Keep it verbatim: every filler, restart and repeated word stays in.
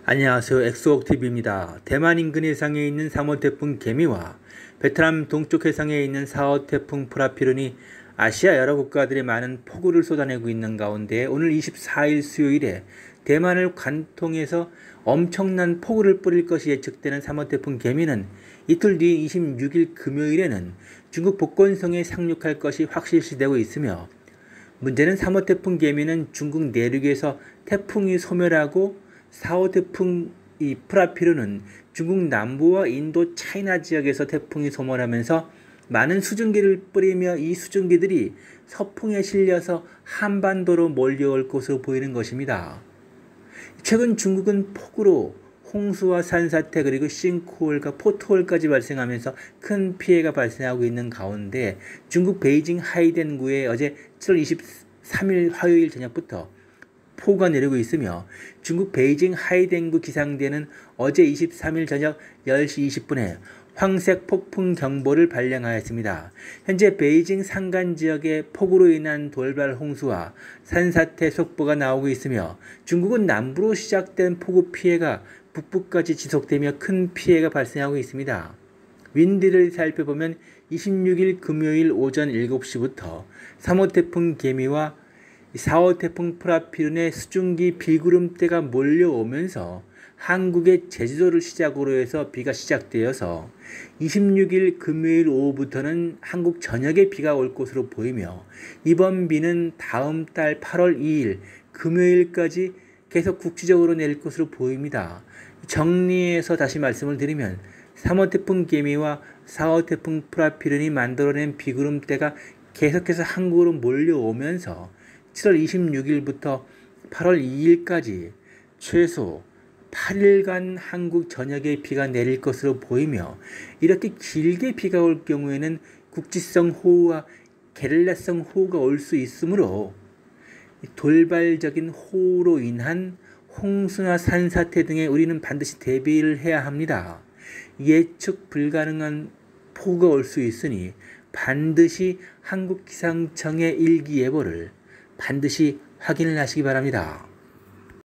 안녕하세요. 엑소옥티비입니다. 대만 인근 해상에 있는 삼 호 태풍 개미와 베트남 동쪽 해상에 있는 사 호 태풍 프라피룬이 아시아 여러 국가들에 많은 폭우를 쏟아내고 있는 가운데 오늘 이십사 일 수요일에 대만을 관통해서 엄청난 폭우를 뿌릴 것이 예측되는 삼 호 태풍 개미는 이틀 뒤 이십육 일 금요일에는 중국 복건성에 상륙할 것이 확실시되고 있으며, 문제는 삼 호 태풍 개미는 중국 내륙에서 태풍이 소멸하고 사 호 태풍 이 프라피룬은 중국 남부와 인도 차이나 지역에서 태풍이 소멸하면서 많은 수증기를 뿌리며 이 수증기들이 서풍에 실려서 한반도로 몰려올 것으로 보이는 것입니다. 최근 중국은 폭우로 홍수와 산사태 그리고 싱크홀과 포트홀까지 발생하면서 큰 피해가 발생하고 있는 가운데 중국 베이징 하이덴구에 어제 칠월 이십삼 일 화요일 저녁부터 폭우가 내리고 있으며, 중국 베이징 하이덴구 기상대는 어제 이십삼 일 저녁 열 시 이십 분에 황색 폭풍 경보를 발령하였습니다. 현재 베이징 산간 지역에 폭우로 인한 돌발 홍수와 산사태 속보가 나오고 있으며, 중국은 남부로 시작된 폭우 피해가 북부까지 지속되며 큰 피해가 발생하고 있습니다. 윈디를 살펴보면 이십육 일 금요일 오전 일곱 시부터 삼 호 태풍 개미와 사 호 태풍 프라피룬의 수증기 비구름대가 몰려오면서 한국의 제주도를 시작으로 해서 비가 시작되어서 이십육 일 금요일 오후부터는 한국 전역에 비가 올 것으로 보이며, 이번 비는 다음 달 팔월 이일 금요일까지 계속 국지적으로 내릴 것으로 보입니다. 정리해서 다시 말씀을 드리면, 삼 호 태풍 개미와 사 호 태풍 프라피룬이 만들어낸 비구름대가 계속해서 한국으로 몰려오면서 칠월 이십육 일부터 팔월 이일까지 최소 팔 일간 한국 전역에 비가 내릴 것으로 보이며, 이렇게 길게 비가 올 경우에는 국지성 호우와 게릴라성 호우가 올 수 있으므로 돌발적인 호우로 인한 홍수나 산사태 등에 우리는 반드시 대비를 해야 합니다. 예측 불가능한 폭우가 올 수 있으니 반드시 한국기상청의 일기예보를 반드시 확인을 하시기 바랍니다.